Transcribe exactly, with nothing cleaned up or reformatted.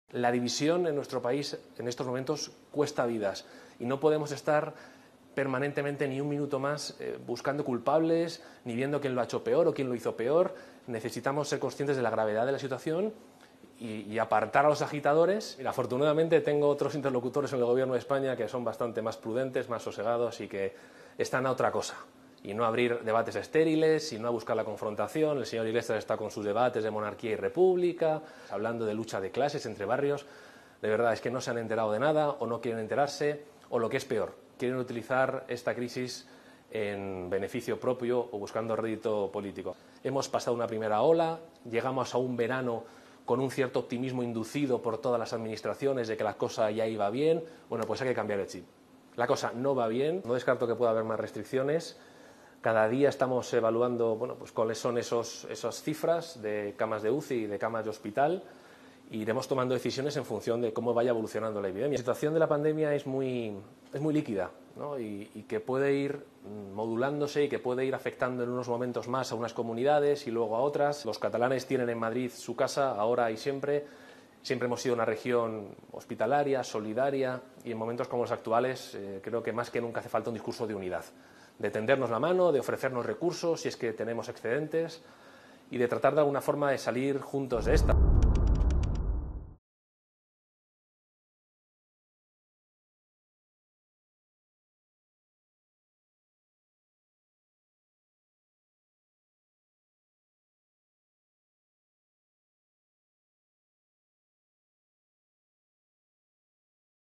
La división en nuestro país en estos momentos cuesta vidas y no podemos estar permanentemente ni un minuto más eh, buscando culpables, ni viendo quién lo ha hecho peor o quién lo hizo peor. Necesitamos ser conscientes de la gravedad de la situación y, y apartar a los agitadores. Mira, afortunadamente tengo otros interlocutores en el Gobierno de España que son bastante más prudentes, más sosegados y que están a otra cosa. Y no abrir debates estériles, y no a buscar la confrontación. El señor Iglesias está con sus debates de monarquía y república, hablando de lucha de clases entre barrios. De verdad, es que no se han enterado de nada, o no quieren enterarse, o lo que es peor, quieren utilizar esta crisis en beneficio propio o buscando rédito político. Hemos pasado una primera ola, llegamos a un verano con un cierto optimismo inducido por todas las administraciones de que la cosa ya iba bien. Bueno, pues hay que cambiar el chip. La cosa no va bien, no descarto que pueda haber más restricciones. Cada día estamos evaluando bueno, pues cuáles son esos, esas cifras de camas de U C I y de camas de hospital. Y iremos tomando decisiones en función de cómo vaya evolucionando la epidemia. La situación de la pandemia es muy, es muy líquida, ¿no? y, y que puede ir modulándose y que puede ir afectando en unos momentos más a unas comunidades y luego a otras. Los catalanes tienen en Madrid su casa, ahora y siempre. Siempre hemos sido una región hospitalaria, solidaria, y en momentos como los actuales eh, creo que más que nunca hace falta un discurso de unidad, de tendernos la mano, de ofrecernos recursos si es que tenemos excedentes y de tratar de alguna forma de salir juntos de esta.